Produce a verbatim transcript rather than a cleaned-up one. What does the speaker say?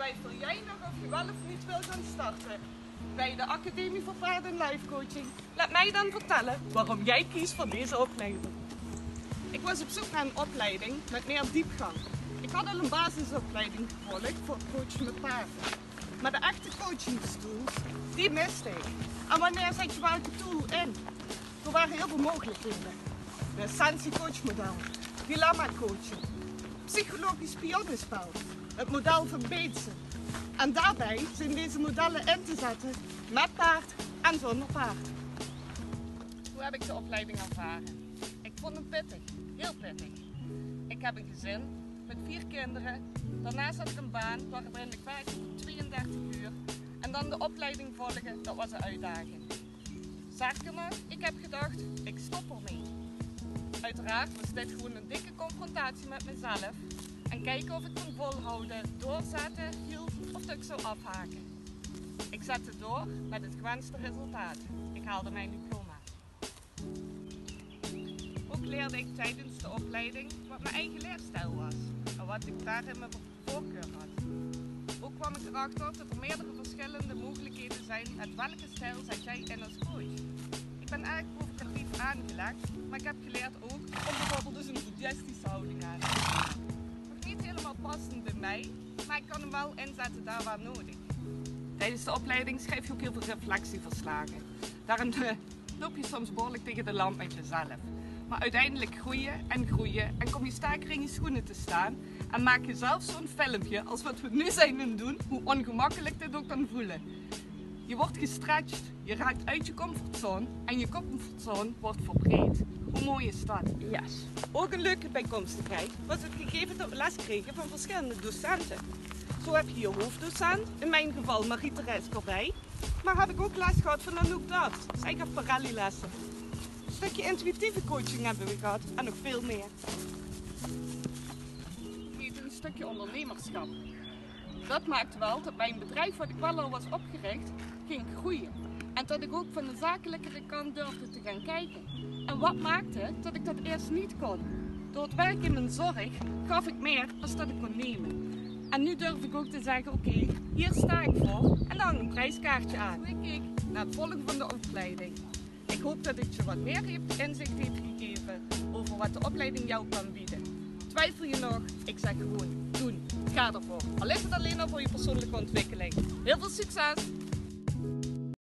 Twijfel jij nog of je wel of niet wil gaan starten bij de Academie voor Paard en Life Coaching? Laat mij dan vertellen waarom jij kiest voor deze opleiding. Ik was op zoek naar een opleiding met meer diepgang. Ik had al een basisopleiding gevolgd voor coachen met paarden. Maar de echte coachingstools, die miste ik. En wanneer zet je welke tool in? Er waren heel veel mogelijkheden. De essentiecoachmodel, dilemma coaching, psychologisch pionnenspel, het model van Bateson. En daarbij zijn deze modellen in te zetten met paard en zonder paard. Hoe heb ik de opleiding ervaren? Ik vond hem pittig, heel pittig. Ik heb een gezin met vier kinderen. Daarnaast had ik een baan waarin ik werkte voor tweeëndertig uur. En dan de opleiding volgen, dat was een uitdaging. Sterker nog, ik heb gedacht, ik stop ermee. Uiteraard was dit gewoon een dikke confrontatie met mezelf. En kijken of ik kon volhouden, doorzetten, hield of dat ik zou afhaken. Ik zette door met het gewenste resultaat. Ik haalde mijn diploma. Ook leerde ik tijdens de opleiding wat mijn eigen leerstijl was. En wat ik daarin mijn voorkeur had. Ook kwam ik erachter dat er meerdere verschillende mogelijkheden zijn met welke stijl zet jij in als coach. Ik ben erg provocatief aangelegd, maar ik heb geleerd ook om bijvoorbeeld dus een boeddhistische houding aan te nemen. Nog niet helemaal passend bij mij, maar ik kan hem wel inzetten daar waar nodig. Tijdens de opleiding schrijf je ook heel veel reflectieverslagen. Daarin uh, loop je soms behoorlijk tegen de lamp met jezelf. Maar uiteindelijk groeien en groeien en kom je sterker in je schoenen te staan. En maak je zelf zo'n filmpje als wat we nu zijn aan het doen, hoe ongemakkelijk dit ook kan voelen. Je wordt gestretched, je raakt uit je comfortzone en je comfortzone wordt verbreed. Hoe mooi is dat? Yes. Ook een leuke bijkomstigheid was het gegeven dat we les kregen van verschillende docenten. Zo heb je je hoofddocent, in mijn geval Marie-Thérèse Corbij, maar heb ik ook les gehad van Anouk Daft. Zij gaf Pirelli-lessen. Een stukje intuïtieve coaching hebben we gehad en nog veel meer. Een stukje ondernemerschap. Dat maakte wel dat mijn bedrijf, wat ik wel al was opgericht, ging groeien. En dat ik ook van de zakelijkere kant durfde te gaan kijken. En wat maakte dat ik dat eerst niet kon? Door het werk in mijn zorg gaf ik meer dan dat ik kon nemen. En nu durf ik ook te zeggen, oké, okay, hier sta ik voor en dan een prijskaartje aan. Ik keek naar het volgen van de opleiding. Ik hoop dat het je wat meer inzicht heeft gegeven over wat de opleiding jou kan bieden. Twijfel je nog? Ik zeg gewoon doen. Ga ervoor. Al is het alleen al voor je persoonlijke ontwikkeling. Heel veel succes!